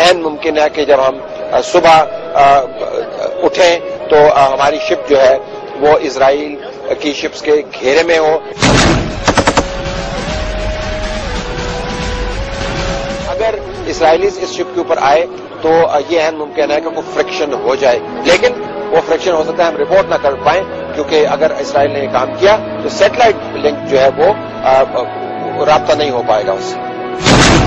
अहम मुमकिन है कि जब हम सुबह उठें तो हमारी शिप जो है वो इजराइल की शिप्स के घेरे में हो। अगर इसराइलीज इस शिप के ऊपर आए तो ये अहम मुमकिन है कि कोई फ्रिक्शन हो जाए, लेकिन वो फ्रिक्शन हो सकता है हम रिपोर्ट ना कर पाए, क्योंकि अगर इसराइल ने काम किया तो सैटेलाइट लिंक जो है वो राब्ता नहीं हो पाएगा उससे।